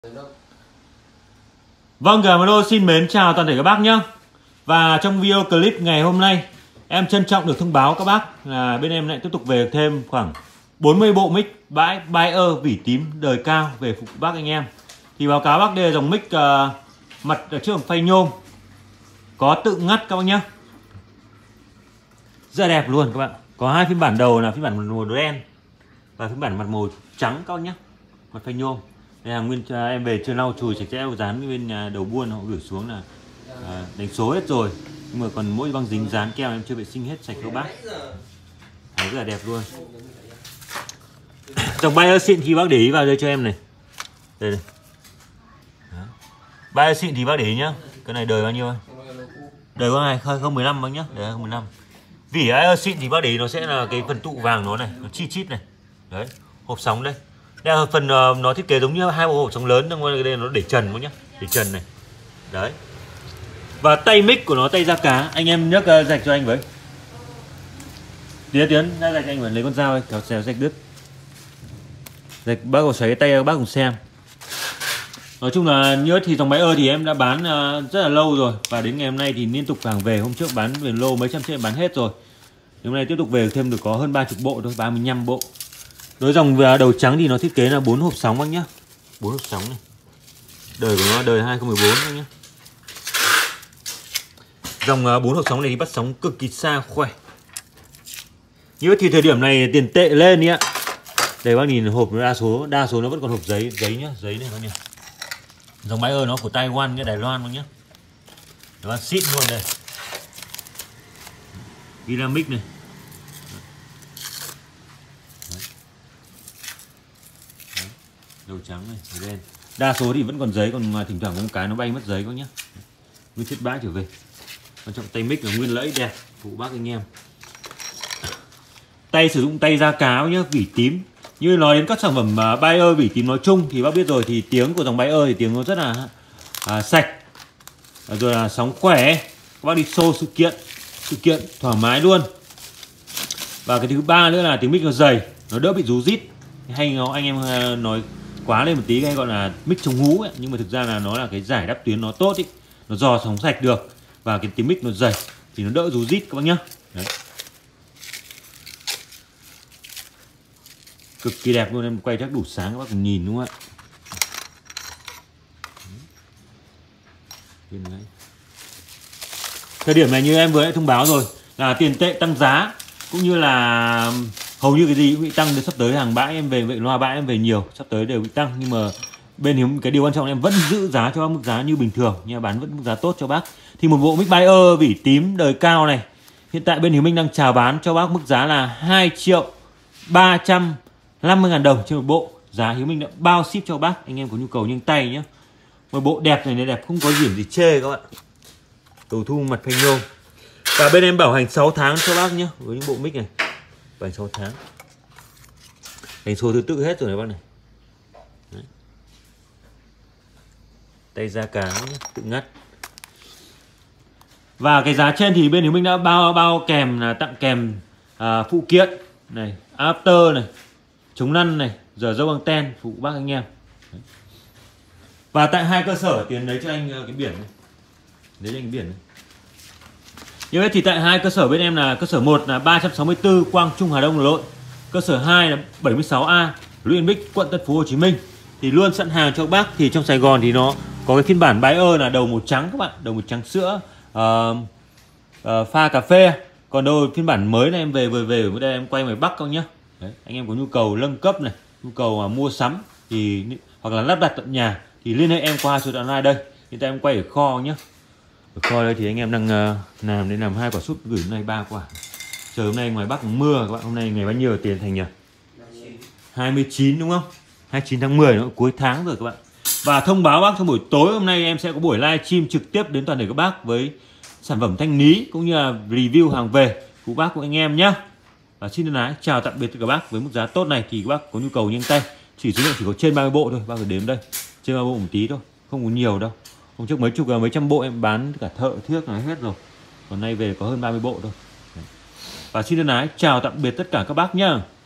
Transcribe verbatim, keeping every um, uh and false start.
Vâng, Gà xin mến chào toàn thể các bác nhé. Và trong video clip ngày hôm nay, em trân trọng được thông báo các bác là bên em lại tiếp tục về thêm khoảng bốn mươi bộ mic bãi Bayer vỉ tím đời cao về phục vụ bác anh em. Thì báo cáo bác đây là dòng mic uh, mặt ở trước phay nhôm, có tự ngắt các bác nhé. Rất đẹp luôn các bạn. Có hai phiên bản đầu là phiên bản màu đen và phiên bản mặt màu trắng các bác nhé. Mặt phay nhôm. Đây là nguyên uh, em về chưa lau chùi sạch sẽ, dán bên uh, đầu buôn họ gửi xuống là uh, đánh số hết rồi, nhưng mà còn mỗi băng dính dán keo em chưa vệ sinh hết sạch các bác. Đấy, rất là đẹp luôn. Dòng Bayer xịn thì bác để ý vào đây cho em này. Đây này. Bayer xịn thì bác để ý nhá. Cái này đời bao nhiêu? Đời có này không mười lăm bác nhá. Đấy không mười lăm. Vỉ Bayer xịn thì bác để ý nó sẽ là cái phần tụ vàng nó này, nó chi chít này. Đấy, hộp sóng đây. Đây là phần uh, nó thiết kế giống như hai bộ hộp sóng lớn, nhưng đây nó để trần nhá, để trần này. Đấy. Và tay mic của nó tay da cá, anh em nhấc uh, rạch cho anh với. Tiến tiến ra rạch anh phải lấy con dao ấy, kéo xéo rạch đứt. Rạch bác có xoáy tay các bác cùng xem. Nói chung là nhớ thì dòng Bayer thì em đã bán uh, rất là lâu rồi, và đến ngày hôm nay thì liên tục hàng về, hôm trước bán về lô mấy trăm triệu bán hết rồi. Hôm nay tiếp tục về thêm được có hơn ba mươi bộ thôi, ba mươi lăm bộ. Đối dòng đầu trắng thì nó thiết kế là bốn hộp sóng bác nhá. bốn hộp sóng này. Đời của nó đời hai không một bốn bác nhá. Dòng bốn hộp sóng này thì bắt sóng cực kỳ xa khỏe. Như thì thời điểm này tiền tệ lên ý ạ. Đây bác nhìn hộp đa số đa số nó vẫn còn hộp giấy giấy nhá, giấy này bác nhá. Dòng Bayer nó của Taiwan cái Đài Loan bác nhá. Nó xịn luôn đây. Dynamic này. Đầu trắng này, đen. Đa số thì vẫn còn giấy, còn mà thỉnh thoảng có một cái nó bay mất giấy các nhá. Nguyên thiết bãi trở về. Quan trọng tay mic là nguyên lẫy đẹp, phụ bác anh em. Tay sử dụng tay da cá nhá, vỉ tím. Như nói đến các sản phẩm uh, Bayer vỉ tím nói chung thì bác biết rồi, thì tiếng của dòng Bayer thì tiếng nó rất là à, sạch. À, rồi là sóng khỏe. Các bác đi show sự kiện, sự kiện thoải mái luôn. Và cái thứ ba nữa là tiếng mic nó dày, nó đỡ bị rú rít. Hay nó anh em uh, nói quá lên một tí hay gọi là mic chống hú ấy, nhưng mà thực ra là nó là cái giải đáp tuyến nó tốt ý, nó dò sóng sạch được, và cái tiếng mic nó dày thì nó đỡ rú rít các bác nhá. Đấy. Cực kỳ đẹp luôn, em quay chắc đủ sáng các bác cùng nhìn đúng không ạ? Thời điểm này như em vừa đã thông báo rồi là tiền tệ tăng giá, cũng như là hầu như cái gì cũng bị tăng. Đến sắp tới hàng bãi em về, vậy loa bãi em về nhiều, sắp tới đều bị tăng. Nhưng mà bên hiếu cái điều quan trọng là em vẫn giữ giá cho bác mức giá như bình thường, nhưng mà bán vẫn mức giá tốt cho bác. Thì một bộ mic Bayer vỉ tím đời cao này hiện tại bên Hiếu Minh đang chào bán cho bác mức giá là hai triệu ba trăm năm mươi ngàn đồng trên một bộ. Giá Hiếu Minh đã bao ship cho bác, anh em có nhu cầu nhanh tay nhé. Một bộ đẹp này, này đẹp không có điểm gì chê các bạn. Cầu thu mặt phay nhôm. Và bên em bảo hành sáu tháng cho bác nhé, với những bộ mic này. Bảo hành sáu tháng. Đánh số thứ tự hết rồi này bác này. Đấy. Tay da cá nhé, tự ngắt. Và cái giá trên thì bên Hiếu Minh đã bao bao kèm là tặng kèm à, phụ kiện này, adapter này, chống lăn này, giờ dâu anten phụ bác anh em. Đấy. Và tại hai cơ sở Tiến lấy cho anh cái biển này. Lấy cho anh cái biển này. Như vậy thì tại hai cơ sở bên em là cơ sở một là ba trăm sáu mươi tư Quang Trung Hà Đông Hà Nội, cơ sở hai là bảy mươi sáu A Lũy Bích quận Tân Phú Hồ Chí Minh. Thì luôn sẵn hàng cho bác. Thì trong Sài Gòn thì nó có cái phiên bản Bayer là đầu màu trắng các bạn, đầu màu trắng sữa, uh, uh, pha cà phê. Còn đâu phiên bản mới này em về vừa về ở đây em quay ngoài Bắc không nhá. Đấy, anh em có nhu cầu nâng cấp này, nhu cầu uh, mua sắm thì hoặc là lắp đặt tận nhà thì liên hệ em qua số điện thoại đây. Hiện tại em quay ở kho nhá. Ở kho đây thì anh em đang uh, làm để làm hai quả súp gửi hôm nay ba quả. Trời hôm nay ngoài Bắc mưa các bạn, hôm nay ngày bao nhiêu tiền thành nhỉ? hai mươi chín đúng không? hai mươi chín tháng mười, nó cuối tháng rồi các bạn. Và thông báo bác trong buổi tối hôm nay em sẽ có buổi livestream trực tiếp đến toàn thể các bác với sản phẩm thanh lý cũng như là review hàng về của bác của anh em nhé. Và xin thân ái chào tạm biệt các bác. Với mức giá tốt này thì các bác có nhu cầu nhanh tay, chỉ số lượng chỉ có trên ba mươi bộ thôi, bác phải đếm đây, trên ba mươi bộ một tí thôi, không có nhiều đâu. Hôm trước mấy chục mấy trăm bộ em bán cả thợ thiếc là hết rồi, còn nay về có hơn ba mươi bộ thôi. Và xin thân ái chào tạm biệt tất cả các bác nhá.